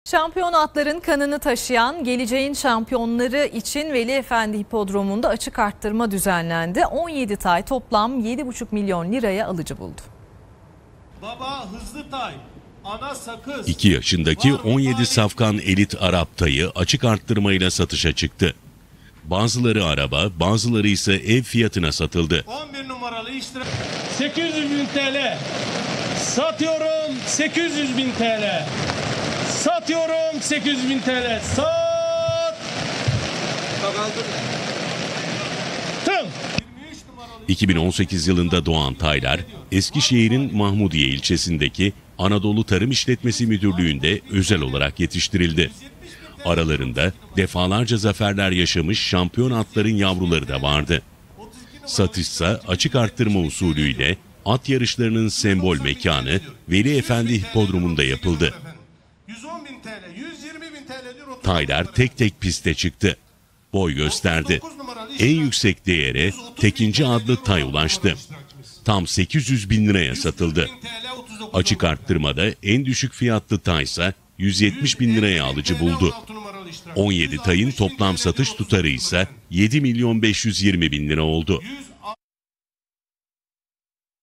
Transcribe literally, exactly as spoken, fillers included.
Şampiyon atların kanını taşıyan geleceğin şampiyonları için Veli Efendi Hipodromu'nda açık arttırma düzenlendi. on yedi tay toplam yedi buçuk milyon liraya alıcı buldu. Baba hızlı tay, ana sakız. iki yaşındaki on yedi safkan elit Arap tayı açık arttırmayla satışa çıktı. Bazıları araba, bazıları ise ev fiyatına satıldı. on bir numaralı iştirak. sekiz yüz bin T L. Satıyorum sekiz yüz bin T L. Satıyorum sekiz yüz bin T L. Sat. Tım. iki bin on sekiz yılında doğan taylar, Eskişehir'in Mahmudiye ilçesindeki Anadolu Tarım İşletmesi Müdürlüğü'nde özel olarak yetiştirildi. Aralarında defalarca zaferler yaşamış şampiyon atların yavruları da vardı. Satışsa açık arttırma usulüyle at yarışlarının sembol mekanı Veli Efendi Hipodromu'nda yapıldı. yüz on bin T L, yüz yirmi bin T L diyor. Taylar tek tek piste çıktı. Boy gösterdi. En yüksek değere Tekinci adlı tay ulaştı. Tam sekiz yüz bin liraya satıldı. Açık arttırmada en düşük fiyatlı taysa yüz yetmiş bin liraya alıcı buldu. on yedi tayın toplam satış tutarı ise yedi milyon beş yüz yirmi bin lira oldu.